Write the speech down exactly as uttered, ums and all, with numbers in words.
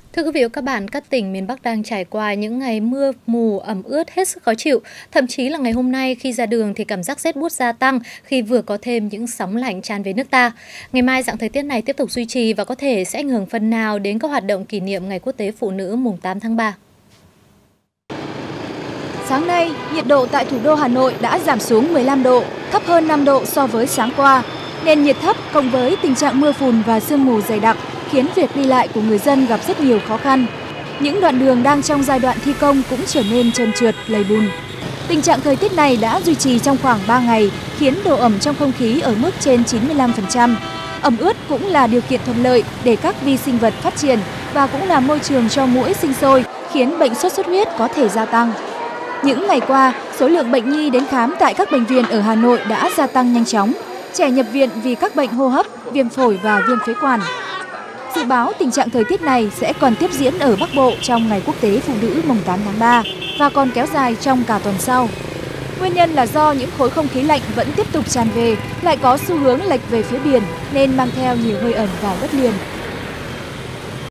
Thưa quý vị và các bạn, các tỉnh miền Bắc đang trải qua những ngày mưa mù, ẩm ướt hết sức khó chịu. Thậm chí là ngày hôm nay khi ra đường thì cảm giác rét buốt gia tăng khi vừa có thêm những sóng lạnh tràn về nước ta. Ngày mai dạng thời tiết này tiếp tục duy trì và có thể sẽ ảnh hưởng phần nào đến các hoạt động kỷ niệm Ngày Quốc tế Phụ nữ mùng tám tháng ba. Sáng nay, nhiệt độ tại thủ đô Hà Nội đã giảm xuống mười lăm độ, thấp hơn năm độ so với sáng qua. Nền nhiệt thấp cộng với tình trạng mưa phùn và sương mù dày đặc khiến việc đi lại của người dân gặp rất nhiều khó khăn. Những đoạn đường đang trong giai đoạn thi công cũng trở nên trơn trượt, lầy bùn. Tình trạng thời tiết này đã duy trì trong khoảng ba ngày, khiến độ ẩm trong không khí ở mức trên chín mươi lăm phần trăm. Ẩm ướt cũng là điều kiện thuận lợi để các vi sinh vật phát triển và cũng là môi trường cho muỗi sinh sôi, khiến bệnh sốt xuất huyết có thể gia tăng. Những ngày qua, số lượng bệnh nhi đến khám tại các bệnh viện ở Hà Nội đã gia tăng nhanh chóng. Trẻ nhập viện vì các bệnh hô hấp, viêm phổi và viêm phế quản. Dự báo tình trạng thời tiết này sẽ còn tiếp diễn ở Bắc Bộ trong Ngày Quốc tế Phụ nữ mùng tám tháng ba và còn kéo dài trong cả tuần sau. Nguyên nhân là do những khối không khí lạnh vẫn tiếp tục tràn về, lại có xu hướng lệch về phía biển nên mang theo nhiều hơi ẩm vào đất liền.